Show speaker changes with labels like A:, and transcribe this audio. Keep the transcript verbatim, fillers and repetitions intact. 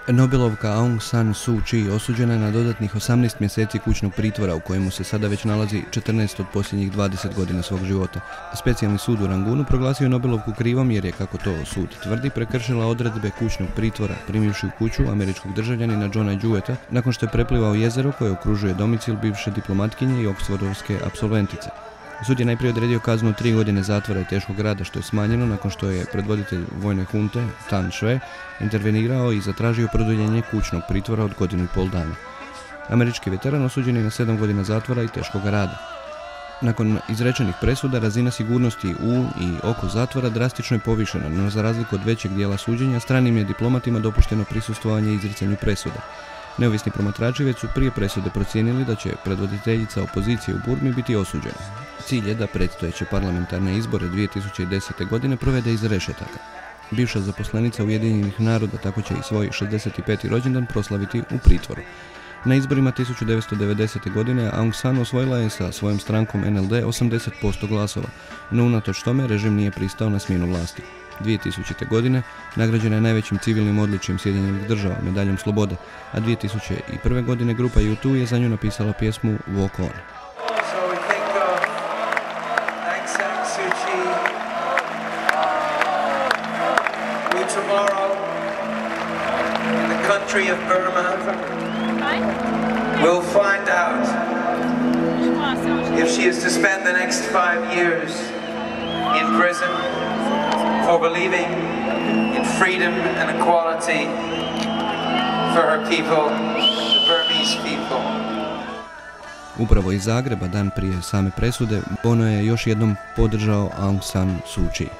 A: Nobelovka Aung San Suu Kyi osuđena je na dodatnih osamnaest mjeseci kućnog pritvora u kojemu se sada već nalazi četrnaest od posljednjih dvadeset godina svog života. Specijalni sud u Rangunu proglasio je Nobelovku krivom jer je, kako to sud tvrdi, prekršila odredbe kućnog pritvora primivši u kuću američkog državljanina Johna Jewetta nakon što je preplivao jezero koje okružuje domicil bivše diplomatkinje i oksfordovske apsolventice. Sud je najprije odredio kaznu tri godine zatvora i teškog rada, što je smanjeno nakon što je predvoditelj vojne hunte, Tan Shwe, intervenirao i zatražio produljenje kućnog pritvora od godinu i pol dana. Američki veteran osuđen je na sedam godina zatvora i teškog rada. Nakon izrečenih presuda, razina sigurnosti u i oko zatvora drastično je povišena, no za razliku od većeg dijela suđenja, stranim je diplomatima dopušteno prisustvovanje izricanju presuda. Neovisni promatrači već su prije presude procijenili da će predvoditeljica opozicije u Burmi biti osuđena. Cilj je da predstojeće parlamentarne izbore dvije tisuće desete. godine provede iz rešetaka. Bivša zaposlenica Ujedinjenih naroda tako će i svoj šezdeset peti rođendan proslaviti u pritvoru. Na izborima tisuću devetsto devedesete. godine Aung San osvojila je sa svojom strankom N L D osamdeset posto glasova, no unatoč tome režim nije pristao na smjenu vlasti. dvije tisućite. godine nagrađena je najvećim civilnim odličjem Sjedinjenih država, medaljom slobode, a dvije tisuće prve. godine grupa U dva je za nju napisala pjesmu Walk On.
B: Country of Burma will find out if she is to spend the next five years in prison for believing in freedom and equality for her people, the Burmese people.
A: Upravo iz Zagreba, dan prije same presude, Bono je još jednom podržao Aung San Suu Kyi.